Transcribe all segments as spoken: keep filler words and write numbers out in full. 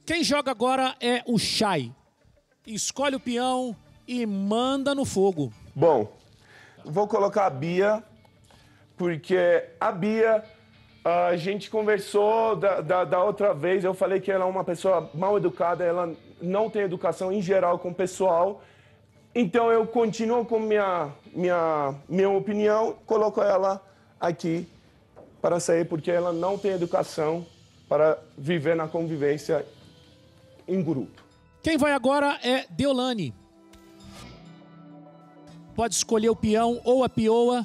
Quem joga agora é o Chay. Escolhe o peão e manda no fogo. Bom, vou colocar a Bia, porque a Bia, a gente conversou da, da, da outra vez, eu falei que ela é uma pessoa mal educada, ela não tem educação em geral com o pessoal. Então eu continuo com minha, minha, minha opinião, coloco ela aqui para sair, porque ela não tem educação para viver na convivência em grupo. Quem vai agora é Deolane. Pode escolher o peão ou a peoa.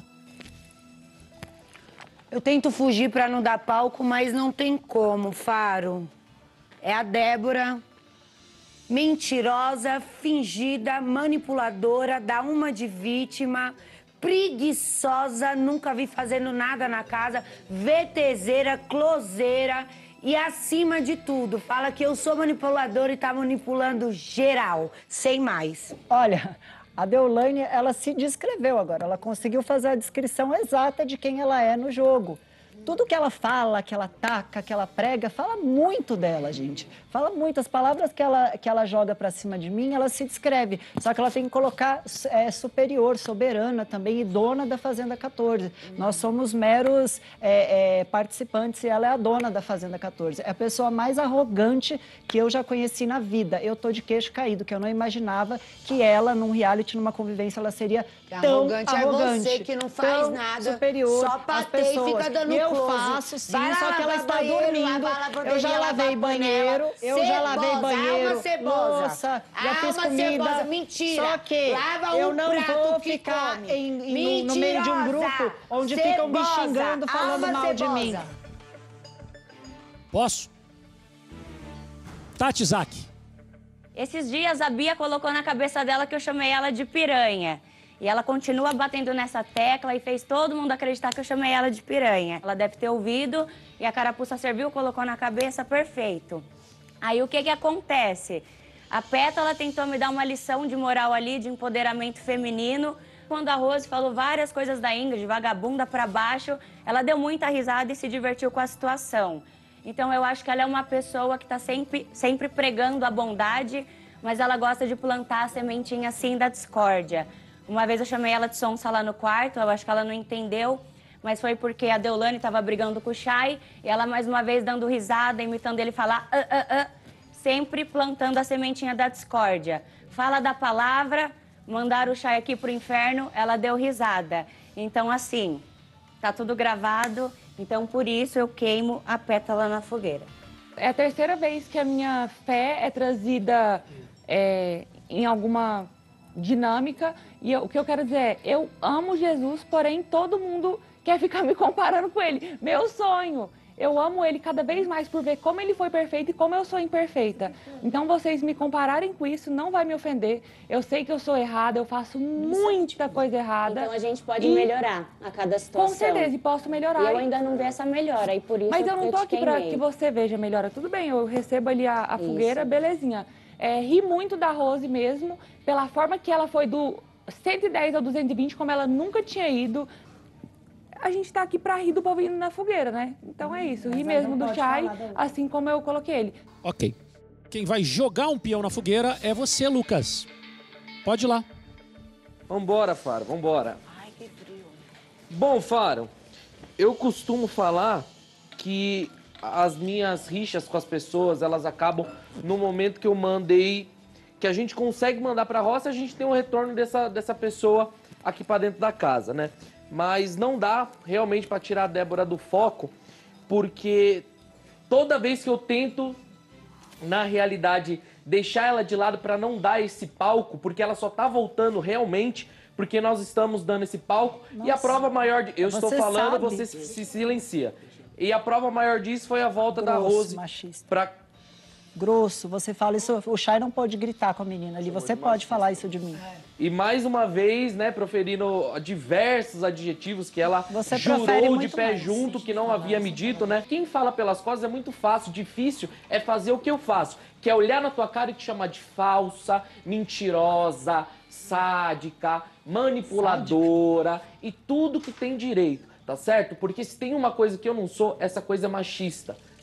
Eu tento fugir para não dar palco, mas não tem como, Faro. É a Débora, mentirosa, fingida, manipuladora, dá uma de vítima, preguiçosa, nunca vi fazendo nada na casa, VTZera, closeira e, acima de tudo, fala que eu sou manipuladora e tá manipulando geral, sem mais. Olha, a Deolane, ela se descreveu agora, ela conseguiu fazer a descrição exata de quem ela é no jogo. Tudo que ela fala, que ela taca, que ela prega, fala muito dela, gente. Fala muito. As palavras que ela, que ela joga pra cima de mim, ela se descreve. Só que ela tem que colocar é, superior, soberana também e dona da Fazenda quatorze. Uhum. Nós somos meros é, é, participantes e ela é a dona da Fazenda quatorze. É a pessoa mais arrogante que eu já conheci na vida. Eu tô de queixo caído, que eu não imaginava que ela, num reality, numa convivência, ela seria tão arrogante. Arrogante é você que não faz nada, superior só bater e fica dando eu close. faço sim, Vai só que ela está banheiro, dormindo. Eu já lavei banheiro, eu já lavei banheiro, louça, já fiz comida. Mentira. Só que Lava eu um não vou ficar em, em, no, no meio de um grupo onde cebosa, ficam me xingando, falando mal de mim. Posso? Tati Zaki. Esses dias a Bia colocou na cabeça dela que eu chamei ela de piranha. E ela continua batendo nessa tecla e fez todo mundo acreditar que eu chamei ela de piranha. Ela deve ter ouvido e a carapuça serviu, colocou na cabeça, perfeito. Aí o que que acontece? A Pétala tentou me dar uma lição de moral ali, de empoderamento feminino. Quando a Rose falou várias coisas da Ingrid, vagabunda pra baixo, ela deu muita risada e se divertiu com a situação. Então eu acho que ela é uma pessoa que tá sempre, sempre pregando a bondade, mas ela gosta de plantar a sementinha assim da discórdia. Uma vez eu chamei ela de sonsa lá no quarto, eu acho que ela não entendeu, mas foi porque a Deolane estava brigando com o Chay e ela mais uma vez dando risada, imitando ele falar ah, ah, ah, sempre plantando a sementinha da discórdia. Fala da palavra, mandaram o Chay aqui pro inferno, ela deu risada. Então assim, tá tudo gravado, então por isso eu queimo a Pétala na fogueira. É a terceira vez que a minha fé é trazida é, em alguma dinâmica, e eu, o que eu quero dizer é, eu amo Jesus, porém todo mundo quer ficar me comparando com ele. Meu sonho, eu amo ele cada vez mais por ver como ele foi perfeito e como eu sou imperfeita. Então vocês me compararem com isso não vai me ofender. Eu sei que eu sou errada, eu faço muita coisa errada. Então a gente pode e... melhorar a cada situação. Com certeza, e posso melhorar. E eu ainda não vi essa melhora, e por isso Mas eu não tô eu aqui para que você veja melhora. Tudo bem, eu recebo ali a, a fogueira, belezinha. É, ri muito da Rose mesmo, pela forma que ela foi do cento e dez ao duzentos e vinte, como ela nunca tinha ido. A gente tá aqui pra rir do povo indo na fogueira, né? Então é isso, ri mesmo do Chay, assim como eu coloquei ele. Ok. Quem vai jogar um peão na fogueira é você, Lucas. Pode ir lá. Vambora, Faro, vambora. Ai, que frio. Bom, Faro, eu costumo falar que as minhas rixas com as pessoas, elas acabam no momento que eu mandei, que a gente consegue mandar pra roça, a gente tem um retorno dessa, dessa pessoa aqui pra dentro da casa, né? Mas não dá realmente pra tirar a Débora do foco, porque toda vez que eu tento, na realidade, deixar ela de lado pra não dar esse palco, porque ela só tá voltando realmente porque nós estamos dando esse palco. Nossa. E a prova maior... De, eu estou falando, sabe. Você se, se silencia. E a prova maior disso foi a volta Grosso, da Rose machista. pra... Grosso, você fala isso, o Chay não pode gritar com a menina ali, você pode falar isso de mim. E mais uma vez, né, proferindo diversos adjetivos que ela você jurou de pé mais. junto, que não havia me dito, né? Quem fala pelas costas é muito fácil, difícil é fazer o que eu faço, que é olhar na tua cara e te chamar de falsa, mentirosa, sádica, manipuladora sádica. E tudo que tem direito, tá certo? Porque se tem uma coisa que eu não sou, essa coisa é machista.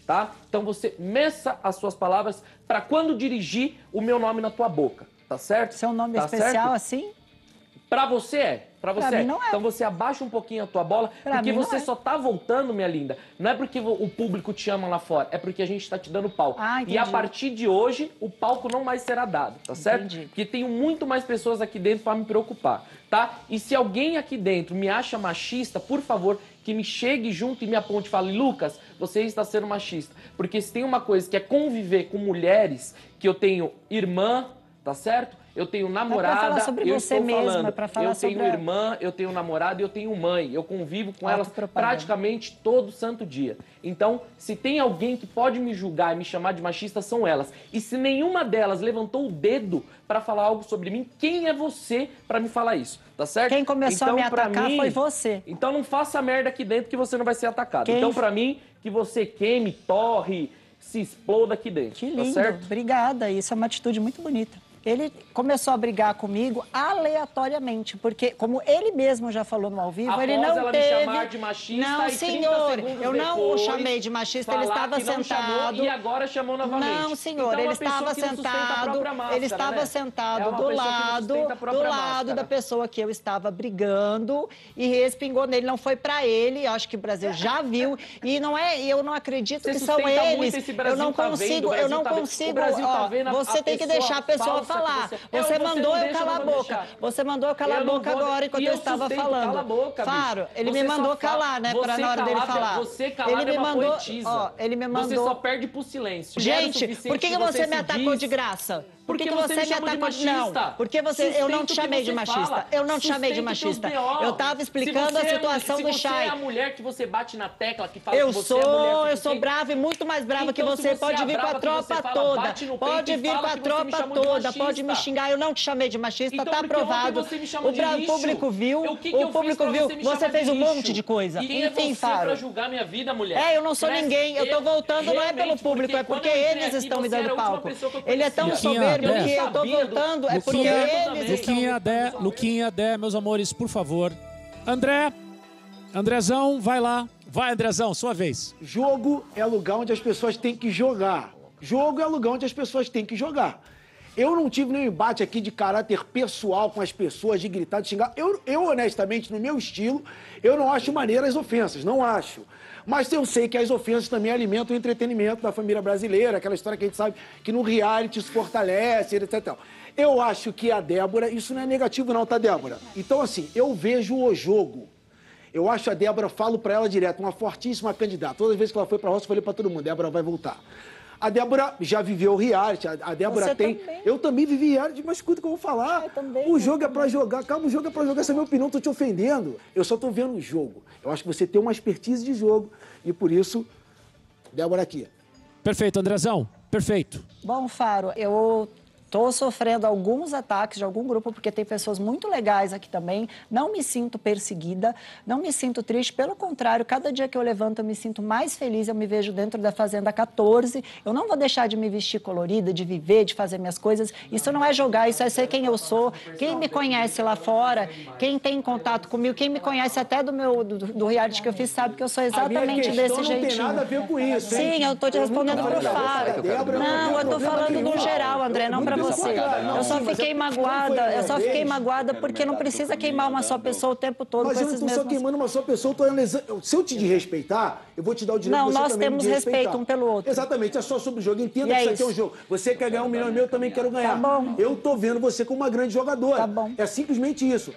tá? Então você meça as suas palavras para quando dirigir o meu nome na tua boca, tá certo? Seu nome tá especial certo? assim? Pra você é, pra você Pra é. mim não é. Então você abaixa um pouquinho a tua bola, Pra porque mim não você é. só tá voltando, minha linda. Não é porque o público te ama lá fora, é porque a gente tá te dando palco. Ah, e a entendi. partir de hoje, o palco não mais será dado, tá certo? Entendi. Porque tenho muito mais pessoas aqui dentro pra me preocupar, tá? E se alguém aqui dentro me acha machista, por favor, que me chegue junto e me aponte e fale, Lucas, você está sendo machista. Porque se tem uma coisa que é conviver com mulheres, que eu tenho irmã, tá certo? Eu tenho namorada, falar sobre eu você estou mesma, falando, é pra falar eu tenho sobre a- irmã, eu tenho namorada e eu tenho mãe. Eu convivo com elas Autopropaganda. praticamente todo santo dia. Então, se tem alguém que pode me julgar e me chamar de machista, são elas. E se nenhuma delas levantou o dedo pra falar algo sobre mim, quem é você pra me falar isso? Tá certo? Quem começou então, a me pra atacar mim- foi você. Então não faça merda aqui dentro que você não vai ser atacado. Quem- Então, pra mim, que você queime, torre, se exploda aqui dentro. Que Tá lindo, certo? obrigada. Isso é uma atitude muito bonita. Ele começou a brigar comigo aleatoriamente, porque, como ele mesmo já falou no ao vivo, Após ele não ela me teve... chamar de machista não, e trinta senhor, segundos eu não o depois, chamei de machista, ele falar estava que não chamou sentado... e agora chamou novamente. Não, senhor, Então, ele uma pessoa estava que não sustenta a sentado, própria máscara, ele estava né? sentado É uma do pessoa que não lado, sustenta a do própria lado máscara. da pessoa que eu estava brigando e respingou nele, não foi pra ele, acho que o Brasil já viu, e não é, eu não acredito Você que são sustenta muito eles. esse Eu Brasil não tá vendo, consigo, o Brasil eu não tá vendo. consigo, O Brasil tá ó, vendo a- você a tem que pessoa deixar a pessoa falsa que falar. você- Você, Eu, você mandou não eu deixa, calar eu a vou boca. deixar. Você mandou eu calar Eu a não boca vou- agora enquanto e eu eu estava sustento, falando. cala a boca, bicho. Claro, ele Você me só mandou fala- calar, né, pra você na hora dele calada- falar. Você calada Ele me é uma mandou, poetisa. ó, ele me mandou. Você só perde pro silêncio. E era o Gente, suficiente por que, que que você você me se atacou diz. de graça? Por que, Porque que você você me me chamou de atacou de machista. Não, porque você, eu não te Sustenta o que chamei de você machista. fala. Eu não te chamei de Sustenta machista. os B O. Eu estava explicando Se a você é- situação se do você Chay. é a mulher que você bate na tecla, que fala Eu que você sou, é mulher eu sou suficiente. brava e muito mais brava que Então, você. se você Pode é vir com a brava que você tropa fala, toda. bate no Pode peito e vir fala com a que você me tropa chamou de toda. Pode me machista. xingar. Eu não te chamei de machista, Então, tá porque ontem aprovado. você me chamou O de bra- lixo. público viu. O que que eu o fiz público pra viu. você me Você chamar fez de um monte lixo? de coisa. E quem é Enfim, você Faro. pra julgar minha vida, mulher? É, eu não sou Presta- ninguém. Eu tô voltando, não é Realmente, pelo público, é quando porque eu entrei eles aqui, estão me você era dando a última palco. pessoa que eu Ele é tão conhecia. Luquinha, soberbo Dé. que eu tô Sabia do- voltando, é porque Luquinha, eles estão... Luquinha, Dé, Luquinha, Dé, meus amores, por favor. André, Andrezão, vai lá. Vai, Andrezão, sua vez. Jogo é lugar onde as pessoas têm que jogar. Jogo é lugar onde as pessoas têm que jogar. Eu não tive nenhum embate aqui de caráter pessoal com as pessoas, de gritar, de xingar. Eu, eu, honestamente, no meu estilo, eu não acho maneira as ofensas, não acho. Mas eu sei que as ofensas também alimentam o entretenimento da família brasileira, aquela história que a gente sabe que no reality se fortalece, etcétera. Eu acho que a Débora, isso não é negativo não, tá, Débora? Então, assim, eu vejo o jogo. Eu acho a Débora, falo pra ela direto, uma fortíssima candidata. Todas as vezes que ela foi pra roça, eu falei pra todo mundo, Débora vai voltar. A Débora já viveu o reality, a, a Débora Você tem... também. Eu também vivi reality, mas escuta o que eu vou falar. Eu também, o eu jogo é pra jogar, calma, o jogo é pra jogar, essa é a minha opinião, tô te ofendendo. Eu só tô vendo o jogo. Eu acho que você tem uma expertise de jogo e por isso, Débora aqui. Perfeito, Andrezão. Perfeito. Bom, Faro, eu tô sofrendo alguns ataques de algum grupo, porque tem pessoas muito legais aqui também. Não me sinto perseguida, não me sinto triste. Pelo contrário, cada dia que eu levanto, eu me sinto mais feliz. Eu me vejo dentro da Fazenda quatorze. Eu não vou deixar de me vestir colorida, de viver, de fazer minhas coisas. Isso não é jogar, isso é ser quem eu sou. Quem me conhece lá fora, quem tem contato comigo, quem me conhece até do meu do, do reality que eu fiz, sabe que eu sou exatamente a minha desse questão jeitinho. não tem nada a ver com isso, hein? Sim, eu tô te respondendo nunca pro falei Faro. da Débora, Não, eu tô problema falando nenhum. no geral, André, não pra você. Eu só Sim, mas fiquei é- magoada, não foi eu só uma fiquei vez. magoada porque não precisa queimar uma só pessoa o tempo todo Mas com eu não esses tô só mesmos... queimando uma só pessoa, eu tô analisando. Se eu te desrespeitar, eu vou te dar o direito Não, de você nós também me temos desrespeitar. respeito um pelo outro. Exatamente, é só sobre o jogo. Entenda E que é isso aqui é um isso. jogo. Você quer ganhar um milhão e meio, eu também quero ganhar. Tá bom. Eu tô vendo você como uma grande jogadora. Tá bom. É simplesmente isso.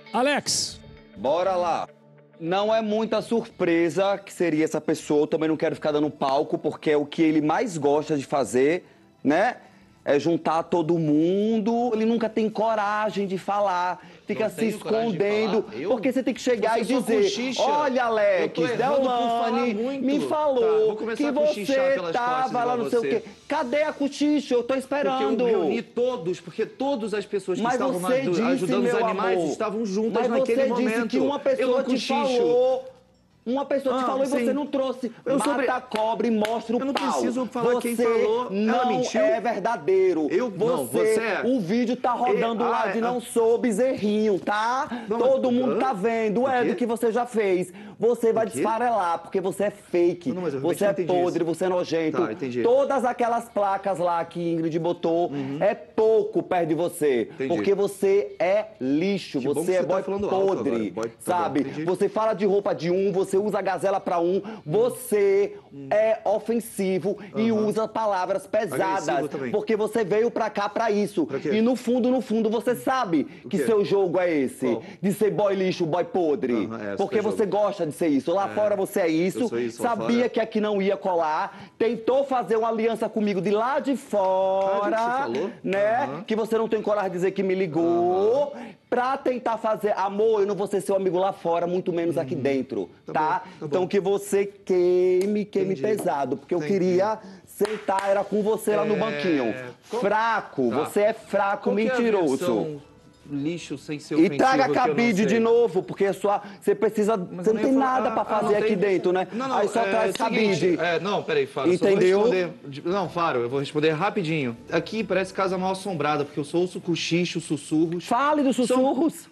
Alex, Bora lá. Não é muita surpresa que seria essa pessoa. Eu também não quero ficar dando palco, porque é o que ele mais gosta de fazer, né? É juntar todo mundo. Ele nunca tem coragem de falar. Fica Não se tenho coragem de escondendo. falar? Eu? Porque você tem que chegar Você e só dizer: cochicha. olha, Eu Alex, tô errando por falar Deolane muito. me Tá, falou vou começar que a cochichar você pelas costas tava lá igual não sei o você. quê. Cadê a cochicha? Eu tô esperando. Porque eu reuni todos, porque todas as pessoas que Mas estavam você aju- disse, ajudando os meu animais amor, estavam juntas mas naquele você momento. disse que uma Eu pessoa não te cochicho. falou... Uma pessoa te Ah, falou e sim. você não trouxe. Eu Mata sobre- a cobra e mostra o Eu não pau. preciso falar você quem falou. Ela não mentiu? é verdadeiro. Eu- você, não, você é. O vídeo tá rodando E- lá ah, de é- não sou bezerrinho, tá? Não, Todo mas- mundo tá vendo. O É quê? do que você já fez. Você vai quê? desfarelar, porque você é fake. Não, mas eu você realmente é não entendi podre, isso. você é nojento. Tá, entendi. Todas aquelas placas lá que Ingrid botou é pouco perto de você. Entendi. Porque você é lixo, Que bom você que é você tá boy falando alto podre. agora. Boy- tá bom, sabe? entendi. Você fala de roupa de um, você usa gazela pra um, você é ofensivo e usa palavras pesadas. Agressivo também. Porque você veio pra cá pra isso. Pra quê? E no fundo, no fundo, você sabe que quê? seu jogo é esse. Qual? De ser boy lixo, boy podre. Aham, é, porque super você jogo. gosta de ser isso. Lá fora você é isso. eu sou isso, lá sabia fora. que aqui não ia colar. Tentou fazer uma aliança comigo de lá de fora. Ah, gente, você falou? Né? Aham. Que você não tem coragem de dizer que me ligou. Pra tentar fazer. Amor, eu não vou ser seu amigo lá fora, muito menos aqui dentro. Tá? Tá bom, tá então bom. que você queime, queime Entendi. pesado. Porque eu Entendi. queria sentar, era com você lá no É, banquinho. qual- Fraco, Tá. você é fraco, Qual que é a mentiroso. versão lixo sem ser E ofensivo traga que eu não cabide de sei? novo, porque a sua, você precisa. Mas você eu não nem tem ia falar- nada ah, pra ah, fazer não aqui tem- dentro, né? Não, não, Aí só é, traz é o seguinte, cabide. É, não, peraí, Faro. Entendeu? Só vou responder, de- não, Faro, eu vou responder rapidinho. Aqui parece casa mal assombrada, porque eu só ouço cochicho, sussurros. Fale dos sussurros.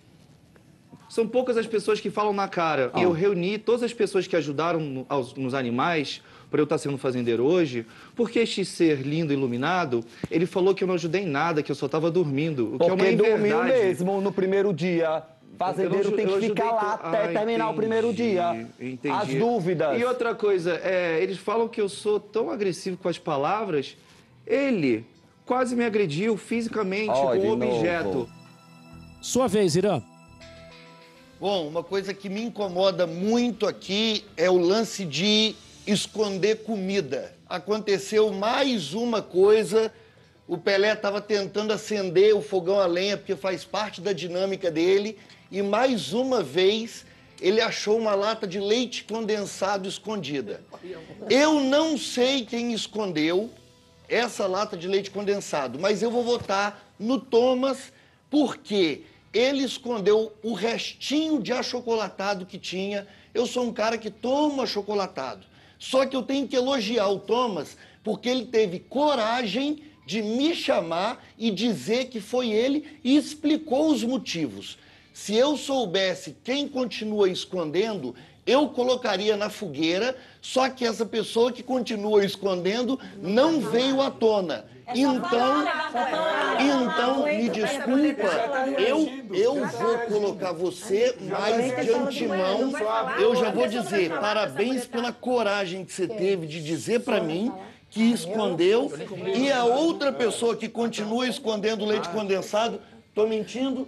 São poucas as pessoas que falam na cara. Ah. E eu reuni todas as pessoas que ajudaram no- aos- nos animais, por eu estar sendo fazendeiro hoje, porque este ser lindo e iluminado, ele falou que eu não ajudei em nada, que eu só estava dormindo. O que é uma Porque dormiu inverdade. mesmo no primeiro dia. Fazendeiro Eu não- tem eu que ajudei ficar to- lá até Ah, terminar o entendi, primeiro dia. Entendi. As dúvidas. E outra coisa, é, eles falam que eu sou tão agressivo com as palavras. Ele quase me agrediu fisicamente Ó, de com um novo. objeto. Sua vez, Irã. Bom, uma coisa que me incomoda muito aqui é o lance de esconder comida. Aconteceu mais uma coisa, o Pelé estava tentando acender o fogão a lenha, porque faz parte da dinâmica dele, e mais uma vez ele achou uma lata de leite condensado escondida. Eu não sei quem escondeu essa lata de leite condensado, mas eu vou votar no Thomas, porque ele escondeu o restinho de achocolatado que tinha. Eu sou um cara que toma achocolatado. Só que eu tenho que elogiar o Thomas, porque ele teve coragem de me chamar e dizer que foi ele e explicou os motivos. Se eu soubesse quem continua escondendo, eu colocaria na fogueira, só que essa pessoa que continua escondendo não veio à tona. Então, então, me desculpa, eu, eu vou colocar você, mas de antemão, eu já vou dizer, parabéns pela coragem que você teve de dizer para mim que escondeu, e a outra pessoa que continua escondendo o leite condensado, tô mentindo?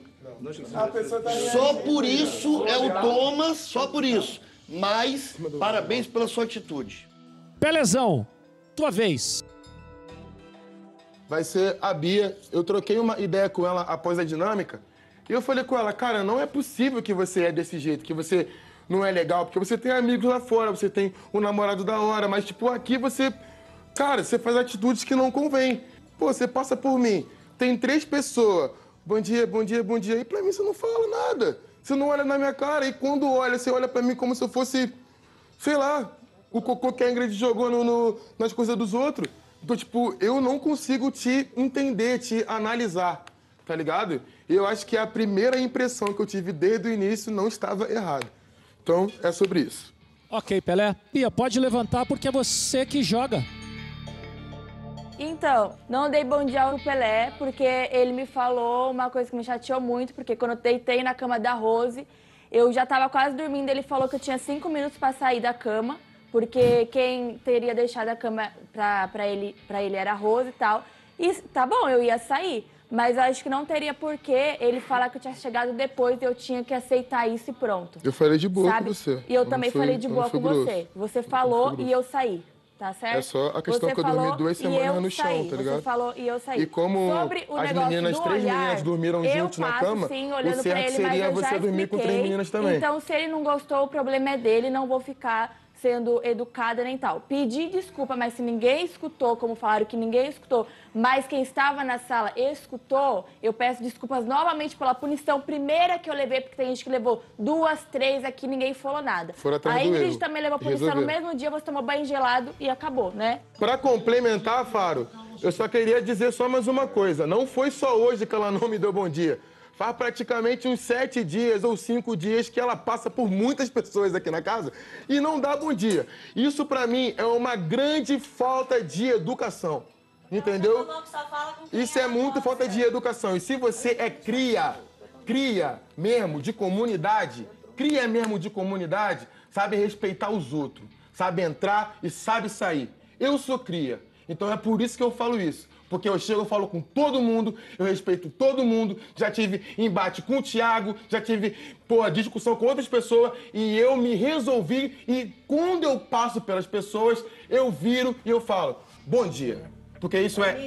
Só por isso é o Thomas, só por isso. Mas, parabéns pela sua atitude. Pelezão, tua vez. Vai ser a Bia. Eu troquei uma ideia com ela após a dinâmica. E eu falei com ela, cara, não é possível que você é desse jeito, que você não é legal, porque você tem amigos lá fora, você tem um namorado da hora, mas, tipo, aqui você... Cara, você faz atitudes que não convém. Pô, você passa por mim, tem três pessoas, bom dia, bom dia, bom dia, e pra mim você não fala nada. Você não olha na minha cara, e quando olha, você olha pra mim como se eu fosse, sei lá, o cocô que a Ingrid jogou no, no, nas coisas dos outros. Então, tipo, eu não consigo te entender, te analisar, tá ligado? E eu acho que a primeira impressão que eu tive desde o início não estava errada. Então, é sobre isso. Ok, Pelé. Bia, pode levantar porque é você que joga. Então, não dei bom dia ao Pelé, porque ele me falou uma coisa que me chateou muito, porque quando eu deitei na cama da Rose, eu já estava quase dormindo, ele falou que eu tinha cinco minutos para sair da cama, porque quem teria deixado a cama pra, pra, ele, pra ele era a Rose e tal. E tá bom, eu ia sair, mas eu acho que não teria porquê ele falar que eu tinha chegado depois e eu tinha que aceitar isso e pronto. Eu falei de boa sabe? com você. E eu não também fui- falei de não boa fui com grosso. você. Você falou e eu saí. Tá certo? É só a questão Você que eu dormi falou duas e semanas eu no chão, saí. tá ligado? Você falou e eu saí. E como Sobre o as negócio meninas, do três olhar, meninas dormiram eu juntos na passo, cama, sim, o olhando pra certo ele, mas seria eu você já dormir com três expliquei. meninas também. Então, se ele não gostou, o problema é dele, não vou ficar sendo educada nem tal. Pedi desculpa, mas se ninguém escutou, como falaram que ninguém escutou, mas quem estava na sala escutou, eu peço desculpas novamente pela punição primeira que eu levei, porque tem gente que levou duas, três, aqui ninguém falou nada. Foram atrás A do Ingrid erro. também levou punição no Resolveram. mesmo dia, você tomou banho gelado e acabou, né? Para complementar, Faro, eu só queria dizer só mais uma coisa. Não foi só hoje que ela não me deu bom dia. Faz praticamente uns sete dias ou cinco dias que ela passa por muitas pessoas aqui na casa e não dá bom dia. Isso, pra mim, é uma grande falta de educação. Entendeu? Isso é muita falta de educação. E se você é cria, cria mesmo de comunidade, cria mesmo de comunidade, sabe respeitar os outros, sabe entrar e sabe sair. Eu sou cria, então é por isso que eu falo isso. Porque eu chego, eu falo com todo mundo, eu respeito todo mundo, já tive embate com o Thiago, já tive, pô, discussão com outras pessoas e eu me resolvi e quando eu passo pelas pessoas, eu viro e eu falo, bom dia. Porque isso é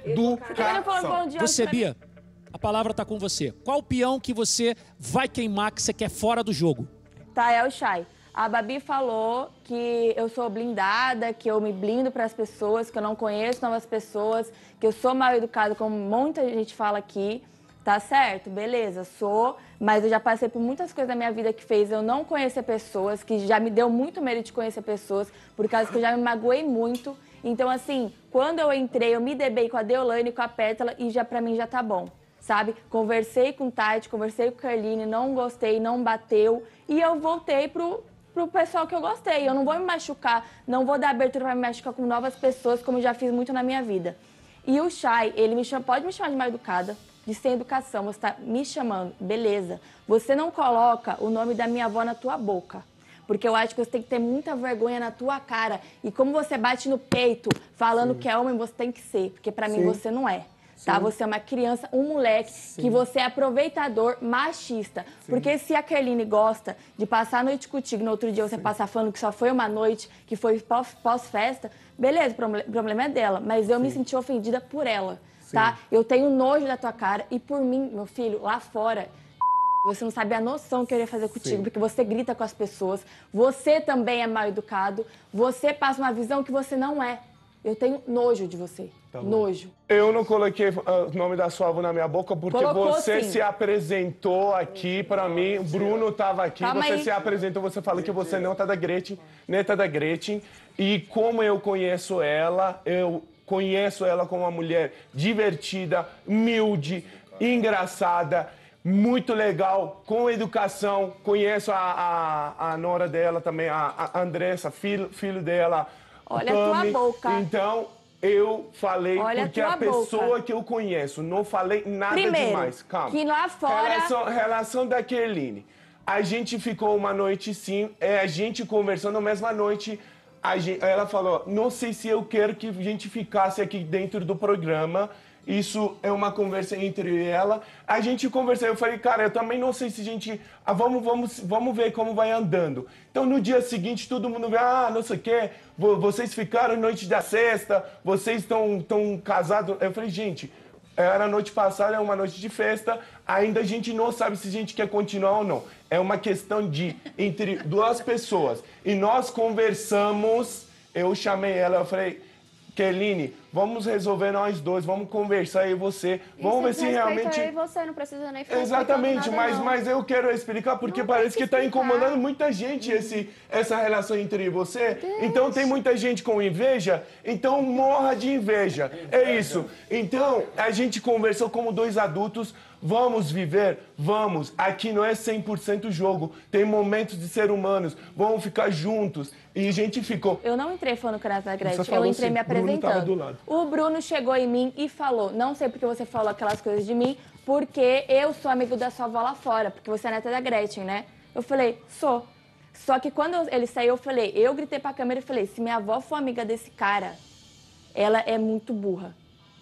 educação. Você, Bia, a palavra tá com você. Qual peão que você vai queimar que você quer fora do jogo? Tá, é o Chay. A Babi falou que eu sou blindada, que eu me blindo para as pessoas, que eu não conheço novas pessoas, que eu sou mal educada, como muita gente fala aqui. Tá certo? Beleza, sou, mas eu já passei por muitas coisas na minha vida que fez eu não conhecer pessoas, que já me deu muito medo de conhecer pessoas, por causa que eu já me magoei muito. Então, assim, quando eu entrei, eu me debei com a Deolane e com a Pétala e já pra mim já tá bom, sabe? Conversei com o Tati, conversei com o Carline, não gostei, não bateu e eu voltei pro, pro pessoal que eu gostei. Eu não vou me machucar, não vou dar abertura pra me machucar com novas pessoas, como eu já fiz muito na minha vida. E o Chay, ele me chama, pode me chamar de mal educada, de sem educação, você tá me chamando, beleza. Você não coloca o nome da minha avó na tua boca. Porque eu acho que você tem que ter muita vergonha na tua cara. E como você bate no peito falando Sim. que é homem, você tem que ser. Porque pra Sim. mim você não é. Tá? Você é uma criança, um moleque, Sim. que você é aproveitador, machista. Sim. Porque se a Kerline gosta de passar a noite contigo, no outro dia você Sim. passar falando que só foi uma noite, que foi pós-festa, beleza, o problema é dela. Mas eu Sim. me senti ofendida por ela, Sim. tá? Eu tenho nojo da tua cara e por mim, meu filho, lá fora... Você não sabe a noção que eu ia fazer contigo, Sim. porque você grita com as pessoas, você também é mal educado, você passa uma visão que você não é. Eu tenho nojo de você, tá nojo. Eu não coloquei o nome da sua avó na minha boca porque Colocou, você sim. se apresentou aqui pra mim, Bruno tava aqui, Calma você aí. se apresentou, você falou que você não tá da Gretchen, nem tá da Gretchen, e como eu conheço ela, eu conheço ela como uma mulher divertida, humilde, engraçada, muito legal, com educação. Conheço a, a, a nora dela também, a, a Andressa, filho, filho dela. Olha a tua boca. Então, eu falei Olha porque a, a tua pessoa boca. que eu conheço. Não falei nada Primeiro, demais. Calma. que lá fora... Relação, relação da Kerline. A gente ficou uma noite, sim. É, a gente conversando na mesma noite. A gente, ela falou, não sei se eu quero que a gente ficasse aqui dentro do programa. Isso é uma conversa entre ela. A gente conversou, eu falei, cara, eu também não sei se a gente... Ah, vamos, vamos, vamos ver como vai andando. Então, no dia seguinte, todo mundo vê, ah, não sei o quê, vocês ficaram noite da sexta, vocês estão tão casados. Eu falei, gente, era a noite passada, é uma noite de festa, ainda a gente não sabe se a gente quer continuar ou não. É uma questão de entre duas pessoas. E nós conversamos, eu chamei ela, eu falei... Kerline, vamos resolver nós dois, vamos conversar eu e você, vamos ver se realmente... Eu e você, não precisa nem ficar Exatamente, nada, mas, não. mas eu quero explicar porque não parece que está incomodando muita gente esse, essa relação entre eu e você. Deus. Então tem muita gente com inveja, então morra de inveja. É isso. Então a gente conversou como dois adultos. Vamos viver? Vamos. Aqui não é cem por cento jogo. Tem momentos de ser humanos. Vamos ficar juntos. E a gente ficou. Eu não entrei falando com a Renata Gretchen. Eu falou entrei assim, me apresentando. Bruno tava do lado. O Bruno chegou em mim e falou, não sei porque você falou aquelas coisas de mim, porque eu sou amigo da sua avó lá fora, porque você é neta da Gretchen, né? Eu falei, sou. Só que quando ele saiu, eu falei, eu gritei pra câmera e falei, se minha avó for amiga desse cara, ela é muito burra.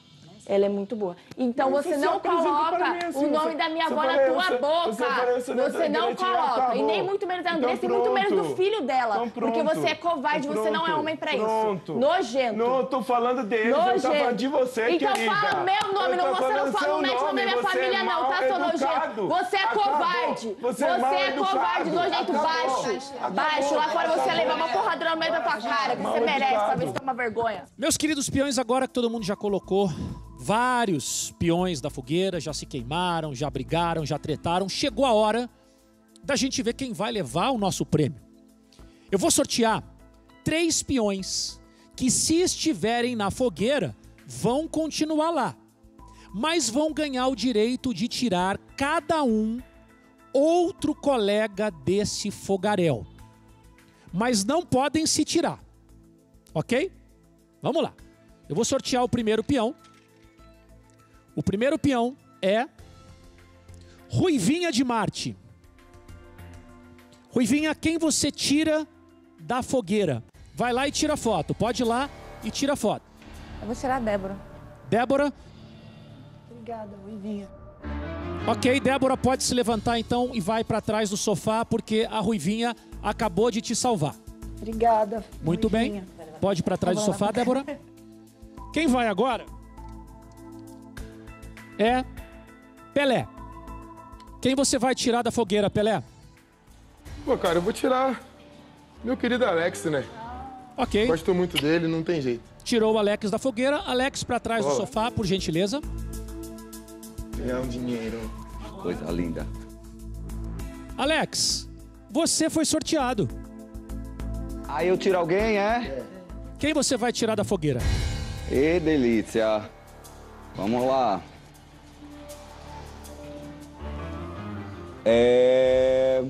Ela é muito boa. Então Mas você você não apresenta coloca para mim assim, o nome você- da minha você avó na falou, tua você- boca. você falou, você não Você tá não direitinho, coloca. E acabou. nem muito menos da Então Andressa e muito menos do pronto. filho dela. Então porque pronto. você é covarde, Então você não é pronto. homem pra Pronto. isso. Nojento. Não, eu tô falando deles, eu tô Nojento. falando de você, Então querida. fala meu nome, Eu não, tô você não falando fala seu o nome da minha você família é não, tá, seu mal nojento? educado. Você é Acabou. covarde. Você é mal é educado. covarde, nojento, Acabou. baixo. Acabou. Baixo, lá fora você Acabou. levar uma porrada no meio da tua cara, que Mal você merece, educado. talvez você toma vergonha. Meus queridos peões, agora que todo mundo já colocou, vários peões da fogueira já se queimaram, já brigaram, já tretaram, chegou a hora da gente ver quem vai levar o nosso prêmio. Eu vou sortear três peões que, se estiverem na fogueira, vão continuar lá, mas vão ganhar o direito de tirar cada um outro colega desse fogaréu. Mas não podem se tirar, ok? Vamos lá. Eu vou sortear o primeiro peão. O primeiro peão é Ruivinha de Marte. Ruivinha, quem você tira da fogueira? Vai lá e tira foto. Pode ir lá e tira foto. Eu vou tirar a Débora. Débora. Obrigada, Ruivinha. Ok, Débora pode se levantar então e vai para trás do sofá, porque a Ruivinha acabou de te salvar. Obrigada. Muito Ruivinha. bem. Pode ir para trás do sofá, Débora. Quem vai agora é Pelé. Quem você vai tirar da fogueira, Pelé? Pô, cara, eu vou tirar meu querido Alex, né? Ok. Gosto muito dele, não tem jeito. Tirou o Alex da fogueira. Alex, para trás do Boa. sofá, por gentileza. Ganhar um dinheiro. Coisa linda. Alex, você foi sorteado. Aí eu tiro alguém, é? Quem você vai tirar da fogueira? Ê, delícia. Vamos lá. É...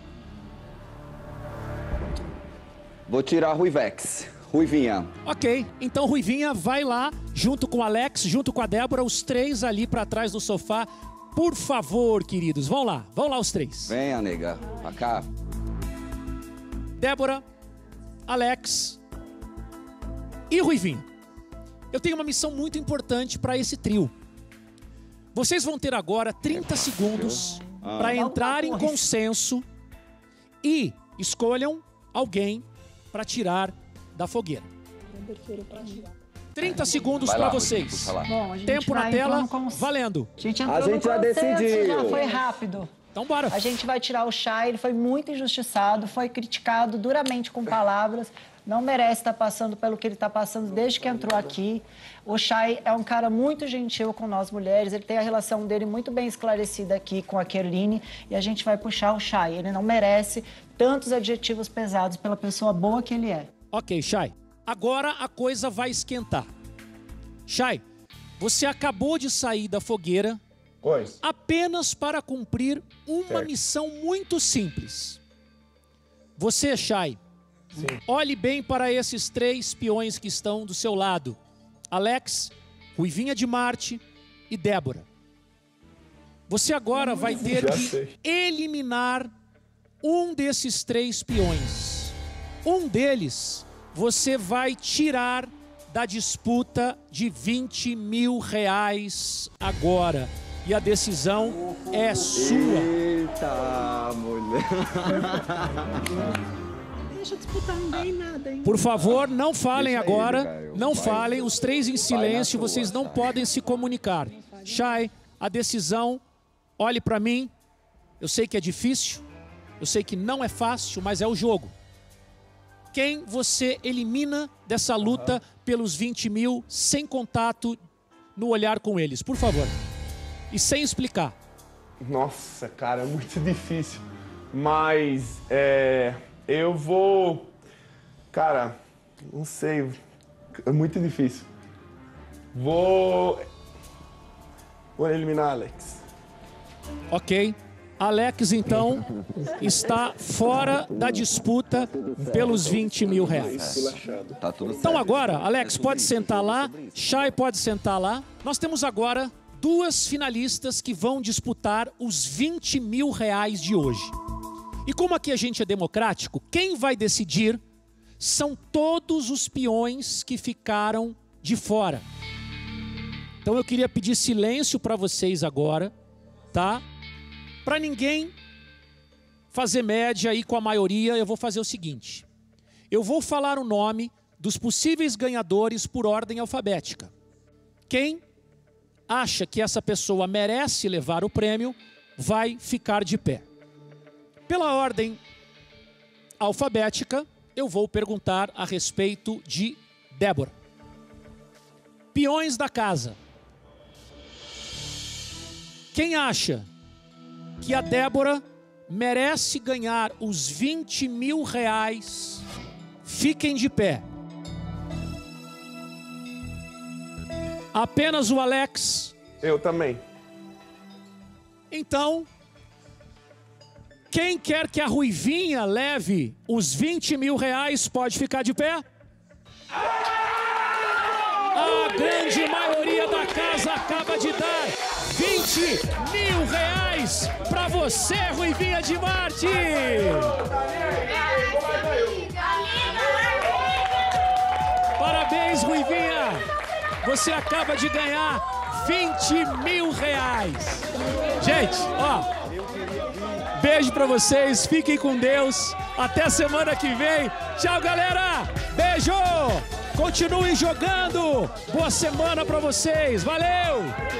Vou tirar Ruivex. Ruivinha. Ok, então Ruivinha vai lá, junto com o Alex, junto com a Débora, os três ali pra trás do sofá. Por favor, queridos, vão lá, vão lá os três. Venha, nega, pra cá. Débora, Alex e Ruivinha. Eu tenho uma missão muito importante para esse trio. Vocês vão ter agora trinta segundos Ah. para entrar em consenso e escolham alguém para tirar da fogueira. trinta segundos Vai para lá, vocês. puxa lá. Bom, a gente Tempo na vai tela, então no cons- valendo. A gente entrou A gente no já consenso, decidiu. já foi rápido. Então bora. A gente vai tirar o Chay, ele foi muito injustiçado, foi criticado duramente com palavras, não merece estar passando pelo que ele está passando desde que entrou aqui. O Chay é um cara muito gentil com nós mulheres, ele tem a relação dele muito bem esclarecida aqui com a Kerline e a gente vai puxar o Chay. Ele não merece tantos adjetivos pesados pela pessoa boa que ele é. Ok, Chay. Agora a coisa vai esquentar. Chay, você acabou de sair da fogueira Pois. apenas para cumprir uma Certo. missão muito simples. Você, Chay, Sim. olhe bem para esses três peões que estão do seu lado. Alex, Ruivinha de Marte e Débora. Você agora vai ter Já que sei. eliminar um desses três peões. Um deles você vai tirar da disputa de vinte mil reais agora. E a decisão é sua. Eita, mulher. Deixa eu disputar, não ganhei nada, hein? Por favor, não falem Deixa ele, agora. Caio. Não Vai. falem, os três em silêncio, tua, vocês não Chay. podem se comunicar. Chay, a decisão, olhe para mim. Eu sei que é difícil, eu sei que não é fácil, mas é o jogo. Quem você elimina dessa luta pelos vinte mil sem contato no olhar com eles? Por favor. E sem explicar. Nossa, cara, é muito difícil. Mas é, eu vou. Cara, não sei. É muito difícil. Vou. Vou eliminar Alex. Ok. Alex, então, está fora da disputa pelos vinte mil reais. Tá tudo certo. Então agora, Alex, pode sentar lá. Chay pode sentar lá. Nós temos agora duas finalistas que vão disputar os vinte mil reais de hoje. E como aqui a gente é democrático, quem vai decidir são todos os peões que ficaram de fora. Então eu queria pedir silêncio para vocês agora, tá? Para ninguém fazer média aí com a maioria, eu vou fazer o seguinte. Eu vou falar o nome dos possíveis ganhadores por ordem alfabética. Quem acha que essa pessoa merece levar o prêmio, vai ficar de pé. Pela ordem alfabética, eu vou perguntar a respeito de Débora. Peões da casa. Quem acha que a Débora merece ganhar os vinte mil reais, fiquem de pé. Apenas o Alex? Eu também. Então, quem quer que a Ruivinha leve os vinte mil reais pode ficar de pé? A grande maioria da casa acaba de dar vinte mil reais para você, Ruivinha de Marte! Parabéns, Ruivinha! Você acaba de ganhar vinte mil reais. Gente, ó, beijo pra vocês, fiquem com Deus. Até semana que vem. Tchau, galera! Beijo! Continuem jogando! Boa semana pra vocês! Valeu!